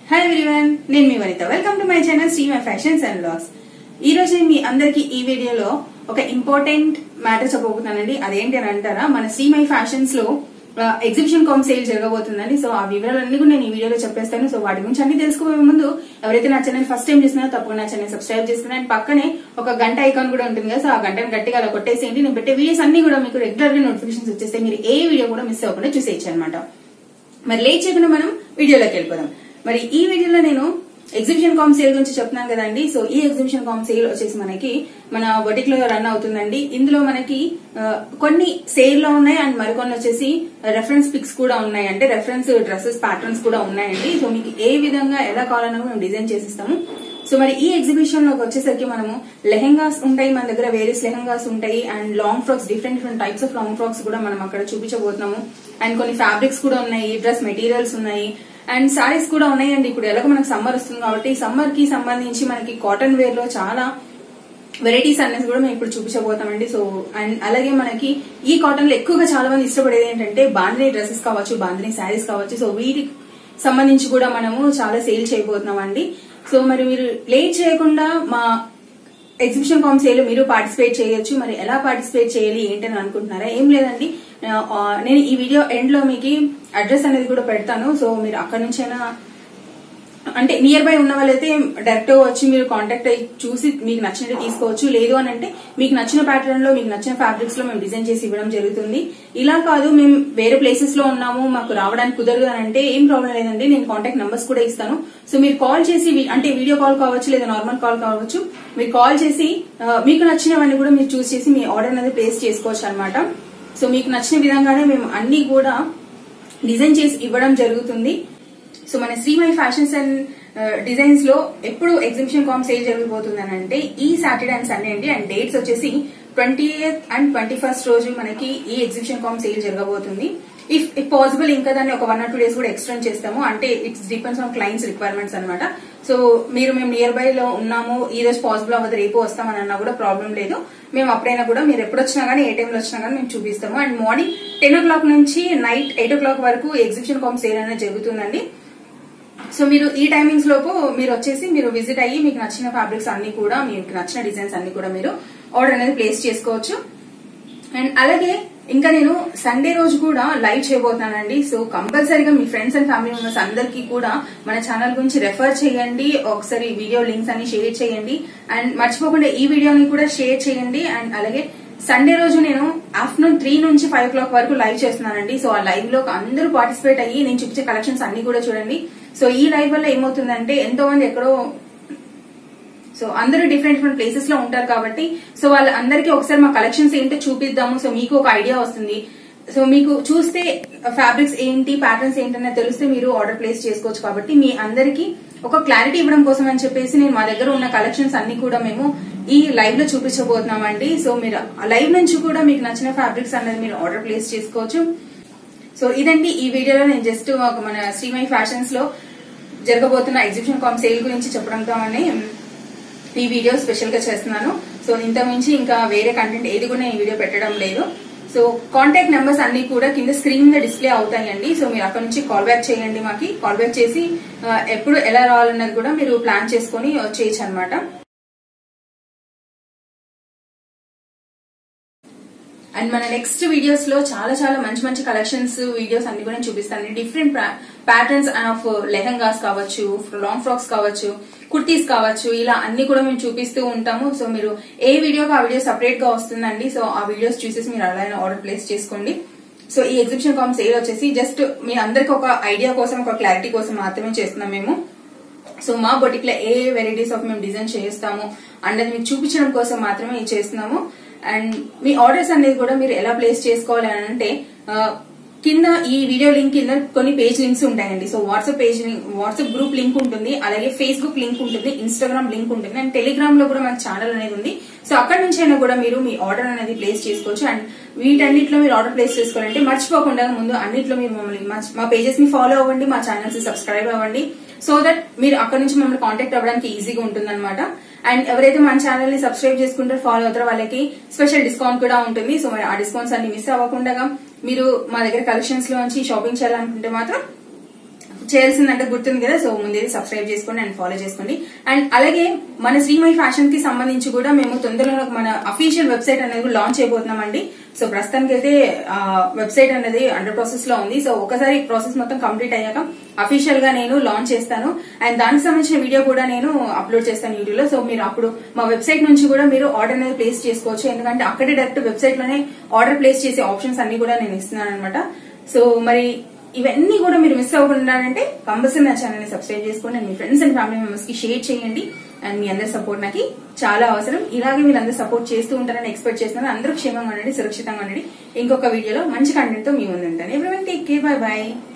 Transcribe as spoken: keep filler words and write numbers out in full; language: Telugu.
హాయ్ ఎవ్రీవన్, నేను మీ Vanitha. Welcome to my channel Sri my fashions and vlogs. ఈ రోజు మీ అందరికి ఈ వీడియోలో ఒక ఇంపార్టెంట్ మ్యాటర్ చెప్పబోతున్నానండి. అదేంటి అని అంటారా, మన శ్రీ మై ఫ్యాషన్స్ లో ఎగ్జిబిషన్ కామ్ సేల్ జరగబోతుందండి. సో ఆ వివరాలన్నీ కూడా నేను ఈ వీడియోలో చెప్పేస్తాను. సో వాటి గురించి అన్ని తెలుసుకోవే ముందు ఎవరైతే నా ఛానల్ ఫస్ట్ టైం చేస్తున్నారో తప్పకుండా నా ఛానల్ సబ్స్క్రైబ్ చేసుకుని అండ్ పక్కనే ఒక గంట ఐకాన్ కూడా ఉంటుంది కదా. సో ఆ గంటను గట్టిగా అలా కొట్టేసేయండి. నేను పెట్టే వీడియోస్ అన్ని కూడా మీకు రెగ్యులర్ గా నోటిఫికేషన్స్ వచ్చేస్తే మీరు ఏ వీడియో కూడా మిస్ అవ్వకుండా చూసేయచ్చు అనమాట. మరి లేట్ చేయకుండా మనం వీడియోలోకి వెళ్ళిపోదాం. మరి ఈ వీడియోలో నేను ఎగ్జిబిషన్ కామ్ సేల్ గురించి చెప్తున్నాను కదండి. సో ఈ ఎగ్జిబిషన్ కామ్ సేల్ వచ్చేసి మనకి మన బొటిక్ లో రన్ అవుతుందండి. ఇందులో మనకి కొన్ని సేల్ లో ఉన్నాయి అండ్ మరికొన్ని వచ్చేసి రెఫరెన్స్ పిక్స్ కూడా ఉన్నాయి, అంటే రెఫరెన్స్ డ్రెస్సెస్ ప్యాటర్న్స్ కూడా ఉన్నాయండి. సో మీకు ఏ విధంగా ఎలా కావాలన్నా మేము డిజైన్ చేసిస్తాము. సో మరి ఈ ఎగ్జిబిషన్ లోకి వచ్చేసరికి మనము లెహెంగాస్ ఉంటాయి, మన దగ్గర వేరియస్ లెహెంగాస్ ఉంటాయి and long frocks, different different types of long frocks కూడా మనం అక్కడ చూపించబోతున్నాము. అండ్ కొన్ని ఫ్యాబ్రిక్స్ కూడా ఉన్నాయి, డ్రెస్ మెటీరియల్స్ ఉన్నాయి అండ్ సారీస్ కూడా ఉన్నాయి. అండ్ ఇప్పుడు ఎలాగో మనకు సమ్మర్ వస్తుంది కాబట్టి సమ్మర్ కి సంబంధించి మనకి కాటన్ వేర్ లో చాలా వెరైటీస్ అనేది కూడా మేము ఇప్పుడు చూపించబోతామండి. సో అండ్ అలాగే మనకి ఈ కాటన్ లో ఎక్కువగా చాలా మంది ఇష్టపడేది ఏంటంటే బాందినీ డ్రెస్సెస్ కావచ్చు, బాందినీ శారీస్ కావచ్చు. సో వీటికి సంబంధించి కూడా మనము చాలా సేల్ చేయబోతున్నాం అండి. సో మరి మీరు లేట్ చేయకుండా మా ఎగ్జిబిషన్ కామ్ సేల్ మీరు పార్టిసిపేట్ చేయొచ్చు. మరి ఎలా పార్టిసిపేట్ చేయాలి ఏంటని అనుకుంటున్నారా? ఏం లేదండి, నేను ఈ వీడియో ఎండ్ లో మీకు అడ్రస్ అనేది కూడా పెడతాను. సో మీరు అక్కడ నుంచైనా అంటే నియర్ బై ఉన్న వాళ్ళైతే డైరెక్ట్ వచ్చి మీరు కాంటాక్ట్ అయ్యి చూసి మీకు నచ్చినట్టు తీసుకోవచ్చు. లేదు అని అంటే మీకు నచ్చిన ప్యాటర్న్ లో మీకు నచ్చిన ఫ్యాబ్రిక్స్ లో మేము డిజైన్ చేసి ఇవ్వడం జరుగుతుంది. ఇలా కాదు మేము వేరే ప్లేసెస్ లో ఉన్నాము మాకు రావడానికి కుదరదు అని అంటే ఏం ప్రాబ్లం లేదండి, నేను కాంటాక్ట్ నెంబర్స్ కూడా ఇస్తాను. సో మీరు కాల్ చేసి అంటే వీడియో కాల్ కావచ్చు లేదా నార్మల్ కాల్ కావచ్చు, మీరు కాల్ చేసి మీకు నచ్చినవన్నీ కూడా మీరు చూస్ చేసి మీ ఆర్డర్ అనేది ప్లేస్ చేసుకోవచ్చు అనమాట. సో మీకు నచ్చిన విధంగానే మేము అన్ని కూడా డిజైన్ చేసి ఇవ్వడం జరుగుతుంది. సో మన Sri my fashions and designs లో ఎప్పుడు ఎగ్జిబిషన్ కామ్ సేల్ జరగబోతుంది అని అంటే ఈ సాటర్డే అండ్ సండే అండి. అండ్ డేట్స్ వచ్చేసి twenty eighth and twenty first రోజు మనకి ఈ ఎగ్జిబిషన్ కామ్ సేల్ జరగబోతుంది. ఇఫ్ ఇఫ్ పాసిబుల్ ఇంకా దాన్ని ఒక వన్ ఆర్ టూ డేస్ కూడా ఎక్స్టెండ్ చేస్తాము, అంటే it's depends on clients requirements అనమాట. సో మీరు మేము నియర్ బై లో ఉన్నాము, ఈ రోజు పాసిబుల్ అవ్వదు రేపు వస్తామని అన్నా కూడా ప్రాబ్లం లేదు. మేము అప్పుడైనా కూడా మీరు ఎప్పుడు వచ్చినా గానీ ఏ టైంలో వచ్చినా గానీ మేము చూపిస్తాము. And morning ten o'clock నుంచి నైట్ ఎయిట్ ఓ క్లాక్ వరకు ఎగ్జిబిషన్ కామ్ సేల్ అనేది జరుగుతుందండి. సో మీరు ఈ టైమింగ్స్ లోపు మీరు వచ్చేసి మీరు విజిట్ అయ్యి మీకు నచ్చిన ఫ్యాబ్రిక్స్ అన్ని కూడా మీకు నచ్చిన డిజైన్స్ అన్ని కూడా మీరు ఆర్డర్ అనేది ప్లేస్ చేసుకోవచ్చు. అండ్ అలాగే ఇంకా నేను సండే రోజు కూడా లైవ్ చేయబోతున్నానండి. సో కంపల్సరీగా మీ ఫ్రెండ్స్ అండ్ ఫ్యామిలీ మెంబర్స్ అందరికీ కూడా మన ఛానల్ గురించి రెఫర్ చేయండి, ఒకసారి వీడియో లింక్స్ అన్ని షేర్ చేయండి అండ్ మర్చిపోకుండా ఈ వీడియోని కూడా షేర్ చేయండి. అండ్ అలాగే సండే రోజు నేను ఆఫ్టర్నూన్ త్రీ నుంచి ఫైవ్ ఓ క్లాక్ వరకు లైవ్ చేస్తున్నానండి. సో ఆ లైవ్ లో అందరూ పార్టిసిపేట్ అయ్యి నేను చూపించే కలెక్షన్స్ అన్ని కూడా చూడండి. సో ఈ లైవ్ వల్ల ఏమవుతుందంటే ఎంతో మంది ఎక్కడో సో అందరూ డిఫరెంట్ డిఫరెంట్ ప్లేసెస్ లో ఉంటారు కాబట్టి సో వాళ్ళందరికీ ఒకసారి మా కలెక్షన్స్ ఏంటో చూపిద్దాము. సో మీకు ఒక ఐడియా వస్తుంది. సో మీకు చూస్తే ఫ్యాబ్రిక్స్ ఏంటి ప్యాటర్న్స్ ఏంటనేది తెలిస్తే మీరు ఆర్డర్ ప్లేస్ చేసుకోవచ్చు. కాబట్టి మీ అందరికీ ఒక క్లారిటీ ఇవ్వడం కోసం అని చెప్పేసి నేను మా దగ్గర ఉన్న కలెక్షన్స్ అన్ని కూడా మేము ఈ లైవ్ లో చూపించబోతున్నామండి. సో మీరు లైవ్ నుంచి కూడా మీకు నచ్చిన ఫ్యాబ్రిక్స్ అనేది మీరు ఆర్డర్ ప్లేస్ చేసుకోవచ్చు. సో ఇదండి ఈ వీడియోలో నేను జస్ట్ మన శ్రీ మై ఫ్యాషన్స్ లో జరగబోతున్న ఎగ్జిబిషన్ కామ్ సేల్ గురించి చెప్పడంతో ఈ వీడియో స్పెషల్ గా చేస్తున్నాను. సో ఇంత మించి ఇంకా వేరే కంటెంట్ ఏది కూడా నేను వీడియో పెట్టడం లేదు. సో కాంటాక్ట్ నెంబర్స్ అన్ని కూడా కింద స్క్రీన్ మీద డిస్ప్లే అవుతాయండి. సో మీరు అక్కడ నుంచి కాల్ బ్యాక్ చేయండి, మాకి కాల్ బ్యాక్ చేసి ఎప్పుడు ఎలా రావాలన్నది కూడా మీరు ప్లాన్ చేసుకుని వచ్చేయచ్చు అనమాట. అండ్ మన నెక్స్ట్ వీడియోస్ లో చాలా చాలా మంచి మంచి కలెక్షన్స్ వీడియోస్ అన్ని కూడా చూపిస్తాను. డిఫరెంట్ ప్యాటర్న్స్ ఆఫ్ లెహంగాస్ కావచ్చు, లాంగ్ ఫ్రాక్స్ కావచ్చు, కుర్తీస్ కావచ్చు, ఇలా అన్ని కూడా మేము చూపిస్తూ ఉంటాము. సో మీరు ఏ వీడియోకి ఆ వీడియో సపరేట్ గా వస్తుందండి. సో ఆ వీడియోస్ చూసేసి మీరు అలానే ఆర్డర్ ప్లేస్ చేసుకోండి. సో ఈ ఎగ్జిబిషన్ కామ్ సేల్ వచ్చేసి జస్ట్ మీ అందరికి ఒక ఐడియా కోసం, ఒక క్లారిటీ కోసం మాత్రమే చేస్తున్నాం మేము. సో మా బొటిక్ లో ఏ వెరైటీస్ ఆఫ్ మేము డిజైన్ చేస్తాము అన్నది మీకు చూపించడం కోసం మాత్రమే ఇది చేస్తున్నాము. అండ్ మీ ఆర్డర్స్ అనేది కూడా మీరు ఎలా ప్లేస్ చేసుకోవాలి అని అంటే కింద ఈ వీడియో లింక్ కింద కొన్ని పేజ్ లింక్స్ ఉంటాయండి. So WhatsApp page WhatsApp group link ఉంటుంది, అలాగే ఫేస్బుక్ లింక్ ఉంటుంది, ఇన్స్టాగ్రామ్ లింక్ ఉంటుంది అండ్ టెలిగ్రామ్ లో కూడా మన ఛానల్ అనేది ఉంది. సో అక్కడ నుంచి అయినా కూడా మీరు మీ ఆర్డర్ అనేది ప్లేస్ చేసుకోవచ్చు. అండ్ వీటన్నిటిలో మీరు ఆర్డర్ ప్లేస్ చేసుకోవాలంటే మర్చిపోకుండా ముందు అన్నిట్లో మీరు మమ్మల్ని మా పేజెస్ ని ఫాలో అవ్వండి, మా ఛానల్స్ ని సబ్స్క్రైబ్ అవ్వండి. సో దట్ మీరు అక్కడ నుంచి మమ్మల్ని కాంటాక్ట్ అవ్వడానికి ఈజీగా ఉంటుంది అనమాట. అండ్ ఎవరైతే మన ఛానల్ ని సబ్స్క్రైబ్ చేసుకుంటారో ఫాలో అవుతారో వాళ్ళకి స్పెషల్ డిస్కౌంట్ కూడా ఉంటుంది. సో మరి ఆ డిస్కౌంట్స్ అన్ని మిస్ అవ్వకుండా మీరు మా దగ్గర కలెక్షన్స్ లో నుంచి షాపింగ్ చేయాలనుకుంటే మాత్రం చేయాల్సిందంటే గుర్తుంది కదా. సో ముందే సబ్స్క్రైబ్ చేసుకోండి అండ్ ఫాలో చేసుకోండి. అండ్ అలాగే మన శ్రీమై ఫ్యాషన్ కి సంబంధించి కూడా మేము తొందరలో మన అఫీషియల్ వెబ్సైట్ అనేది లాంచ్ అయిపోతున్నామండి. సో ప్రస్తుతానికి అయితే వెబ్సైట్ అనేది అండర్ ప్రాసెస్ లో ఉంది. సో ఒకసారి ప్రాసెస్ మొత్తం కంప్లీట్ అయ్యాక అఫీషియల్ గా నేను లాంచ్ చేస్తాను అండ్ దానికి సంబంధించిన వీడియో కూడా నేను అప్లోడ్ చేస్తాను యూట్యూబ్ లో. సో మీరు అప్పుడు మా వెబ్సైట్ నుంచి కూడా మీరు ఆర్డర్ అనేది ప్లేస్ చేసుకోవచ్చు. ఎందుకంటే అక్కడే డైరెక్ట్ వెబ్సైట్ లోనే ఆర్డర్ ప్లేస్ చేసే ఆప్షన్స్ అన్ని కూడా నేను ఇస్తున్నాను అనమాట. సో మరి ఇవన్నీ కూడా మీరు మిస్ అవ్వకుండా అంటే కంపల్సరీ నా ఛానల్ ని సబ్స్క్రైబ్ చేసుకోండి అండ్ మీ ఫ్రెండ్స్ అండ్ ఫ్యామిలీ మెంబర్స్ కి షేర్ చేయండి. అండ్ మీ అందరి సపోర్ట్ నాకు చాలా అవసరం. ఇలాగే మీరు అందరూ సపోర్ట్ చేస్తూ ఉంటారని ఎక్స్పెక్ట్ చేస్తున్నాను. అందరూ క్షేమంగా ఉండండి, సురక్షితంగా ఉండండి. ఇంకొక వీడియోలో మంచి కంటెంట్ తో మీ ముందు ఉంటాను. Everyone take care, bye by.